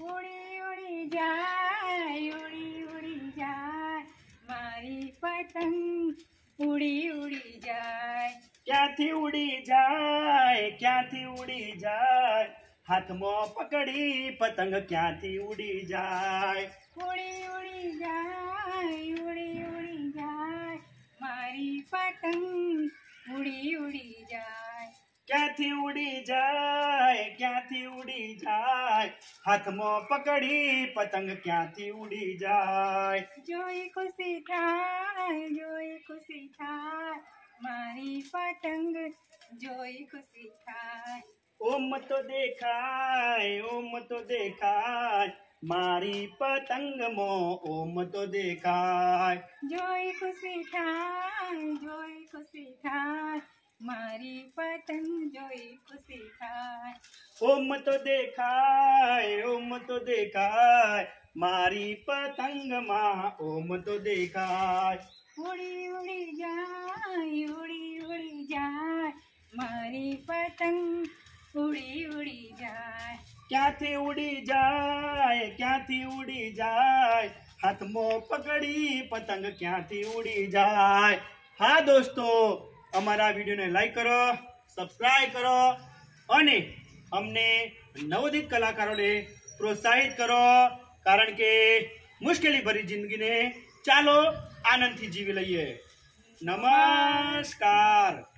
ઉડી ઉડી જાય, ઉડી ઉડી જાય, મારી પતંગ ઉડી ઉડી જાય. ક્યાંથી ઉડી જાય, ક્યાંથી ઉડી જાય, હાથમાં પકડી પતંગ ક્યાંથી ઉડી જાય. ઉડી ઉડી જાય, ઉડી ઉડી જાય, મારી પતંગ ઉડી ઉડી જાય. ક્યાંથી ઉડી જાય, ક્યાંથી ઉડી જાય, હાથમાં પકડી પતંગ ક્યાંથી ઉડી જાય. જોઈ ખુશી થાય, જોઈ ખુશી થાય, મારી પતંગ જોઈ ખુશી થાય. ઓમ તો દેખાય, ઓમ તો દેખાય, મારી પતંગમાં ઓમ તો દેખાય. જોઈ ખુશી થાય, જોઈ ખુશી થાય, મારી પતંગ જોઈ ખુશી થાય. ઓમ તો દેખાય, ઓમ તો દેખાય, મારી પતંગમાં ઓમ તો દેખાય. ઉડી ઉડી જાય, ઉડી ઉડી જાય, મારી પતંગ ઉડી ઉડી જાય. ક્યાંથી ઉડી જાય, ક્યાંથી ઉડી જાય, હાથમાં પકડી પતંગ ક્યાંથી ઉડી જાય. હા દોસ્તો, અમારા વિડીયોને લાઈક કરો, સબસ્ક્રાઇબ કરો અને અમને નવોદિત કલાકારોને પ્રોત્સાહિત કરો, કારણ કે મુશ્કેલી ભરી જિંદગીને ચાલો આનંદથી જીવી લઈએ. નમસ્કાર.